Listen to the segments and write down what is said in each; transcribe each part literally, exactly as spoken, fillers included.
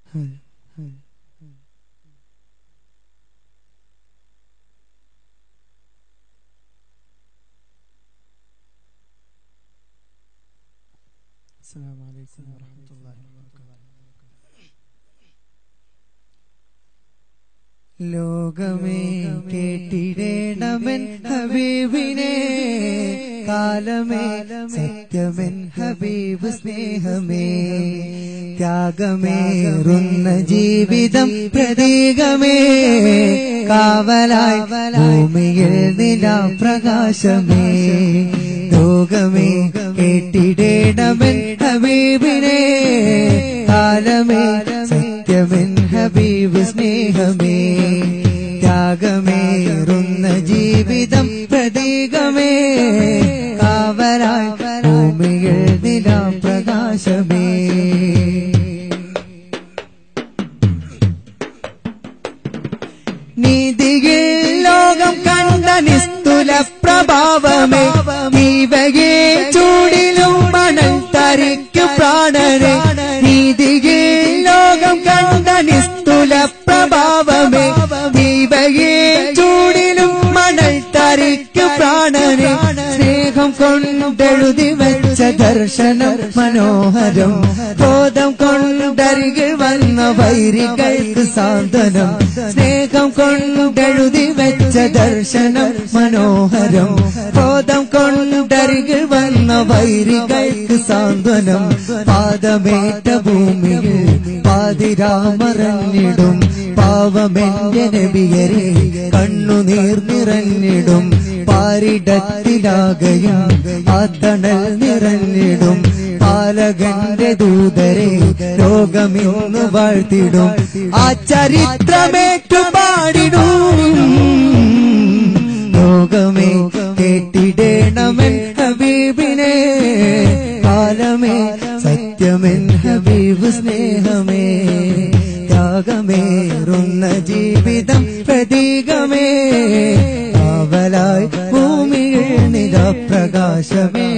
السلام عليكم ورحمة الله وبركاته. ലോകമേ കേട്ടിടേണമെൻ ഹബീബിനെ കാലമേ സത്യമെൻ ഹബീബ് സ്നേഹമേ ത്യാഗമേറുന്ന ജീവിതം പ്രതീകമേ കാവലായി ഭൂമിയിൽ നിലാപ്രകാശമേ ലോകമേ കേട്ടിടേണമെൻ ഹബീബിനെ കാലമേ സത്യമെൻ ഹബീബ് സ്നേഹമേ ത്യാഗമേറുന്ന ജീവിതം പ്രതീകമേ കാവലായി ഭൂമിയിൽ നിലാപ്രകാശമേ നീതിയിൽ ലോകം കണ്ട നിസ്തുല പ്രഭാവമേ നീവകേ ചൂടിലും മണൽ തരിക്കു പ്രാണനെ നീതിയിൽ ലോകം കണ്ട നിസ്തുല പ്രഭാവമേ നീവകേ ചൂടിലും മണൽ തരിക്കു പ്രാണനെ സ്നേഹം കൊണ്ടെഴുതി വെച്ച ദർശനം മനോഹരം ബോധം കൊണ്ടരികിൽ വന്ന വൈരികൾക്ക് സാന്ത്വനം സ്നേഹം കൊണ്ടെഴുതി വെച്ച ദർശനം മനോഹരം ബോധം കൊണ്ടരികിൽ വന്ന വൈരികൾക്ക് സാന്ത്വനം പാദമേറ്റ ഭൂമിയിൽ പാതിരാമറഞ്ഞിടും പാവമെന്റെ നബിയരെ കണ്ണുനീർ നിറഞ്ഞിടും പാരിടത്തിലാകയും ആ തണൽ നിറഞ്ഞിടും പാലകന്റെ ദൂതരെ ലോകമിന്ന് വാഴ്ത്തിടും ആ ചരിത്രമേറ്റു പാടിടും ലോകമേ കേട്ടിടേണമെൻ ഹബീബിനെ കാലമേ സത്യമെൻ ഹബീബ് സ്നേഹമേ ത്യാഗമേറുന്ന ജീവിതം പ്രതീകമേ കാവലായി ഭൂമിയിൽ നിലാപ്രകാശമേ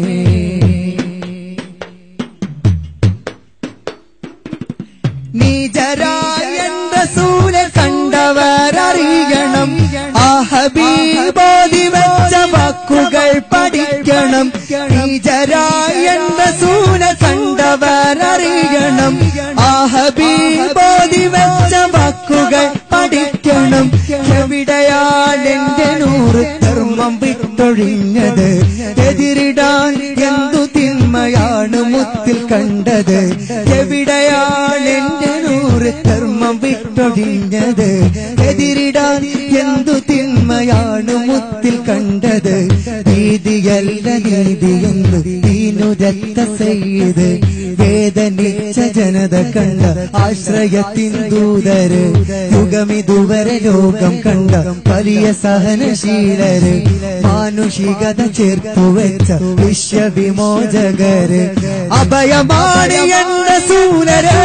നീജരായ റസൂലെ കണ്ടവരറിയണം ആ ഹബീബോധി വെച്ച വാക്കുകൾ പഠിക്കണം നീജരായ റസൂലെ കണ്ടവരറിയണം ആ ഹബീബോധി വെച്ച വാക്കുകൾ പഠിക്കണം എവിടെയാണെന്റെ നൂറ് ധർമ്മം വിട്ടൊഴിഞ്ഞത് എതിരിടാൻ എന്തു തിന്മയാണ് മുത്തിൽ കണ്ടത് എവിടെയാണെന്റെ നൂറ് ധർമ്മം വിട്ടൊഴിഞ്ഞത് എതിരിടാൻ എന്തു തിന്മയാണ് മുത്തിൽ കണ്ടത് നീതിയല്ല നീതിയെന്ന് ദീനുരത്ത സയ്യിദ് വേദനിച്ച ജനത കണ്ട ആശ്രയത്തിൻ ദൂതര് യുഗമിതുവരെ ലോകം കണ്ട വലിയ സഹനശീലര് മാനുഷികത ചേർത്തുവെച്ച വിശ്വവിമോചകര് അഭയമാണ് എന്ന സൂനര്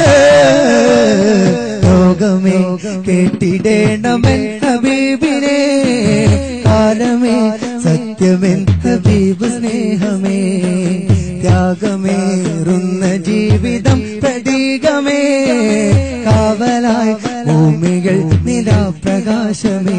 ലോകമേ കേട്ടിടേണമെൻ ഹബീബിനെ കാലമേ സത്യമെൻ ഹബീബ് സ്നേഹമേ ത്യാഗമേറുന്ന ജീവിതം പ്രതീകമേ കാവലായി ഭൂമികൾ നിലാപ്രകാശമേ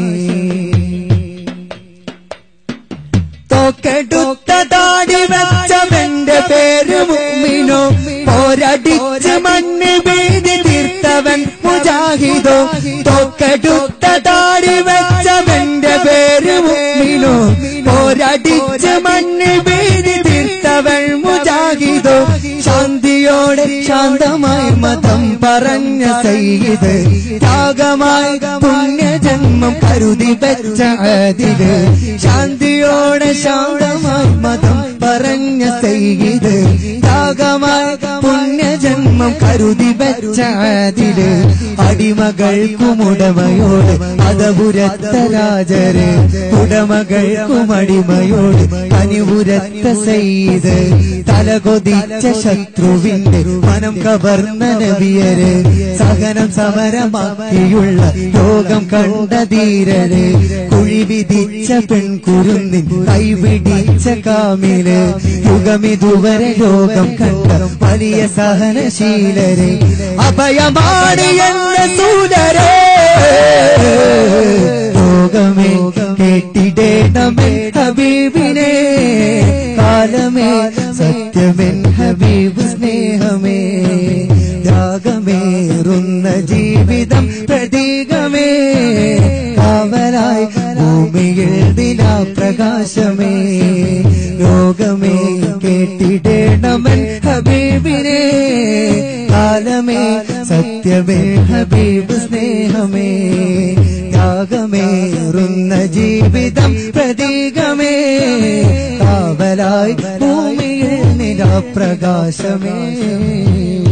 തോക്കെടുത്ത താടി വെച്ചവന്റെ പേര് മുഅ്മിനോ പോരടിച്ച് മണ്ണ് വീതി തീർത്തവൻ മുജാഹിദോ തോക്കെടുത്ത താടി വെച്ചവന്റെ പേര് മുഅ്മിനോ പോരടിച്ച് മണ്ണ് വീതി തീർത്തവൻ മുജാഹിദോ ശാന്തിയോടെ ശാന്തമായി മതം പറഞ്ഞ സയ്യിദ് ത്യാഗമായി പുണ്യജന്മം കരുതി വെച്ച ആദില് ശാന്തിയോടെ ശാന്തമായി മതം പറഞ്ഞ സയ്യിദ് ത്യാഗമായി പുണ്യജന്മം കരുതി വെച്ച ആദില് അടിമകൾക്കും ഉടമയോട് അതപുരത്ത രാജര് ഉടമകൾക്കും അടിമയോട് കനിവുരത്ത സയ്യിദ് തലകൊതിച്ച ശത്രുവിന്റെ മനം കവർന്ന നബിയര് സഹനം സമരമാക്കിയുള്ള ലോകം കണ്ട ധീരര് കുഴി വിധിച്ച തിരിച്ച പെൺകുരുന്നിൻ കൈപിടിച്ച കാമില് യുഗമിതുവരെ ലോകം കണ്ട വലിയ സഹനശീലരെ അഭയമാണ് എന്ന സൂലരെ ലോകമേ കേട്ടിടേണമേ ഹബീബിനെ കാലമേ സത്യമെൻ ഹബീബ് സ്നേഹമേ ത്യാഗമേറുന്ന ജീവിതം പ്രതീകമേ കാവലായി ഭൂമിയിൽ ദിനാപ്രകാശമേ ലോകമേ കേട്ടിടേണമൻ ഹബീബിനെ കാലമേ സത്യമേ ഹബീബ് സ്നേഹമേ ത്യാഗമേറുന്ന ജീവിതം പ്രതീകമേ കാവലായി ഭൂമിയിൽ നിലാപ്രകാശമേ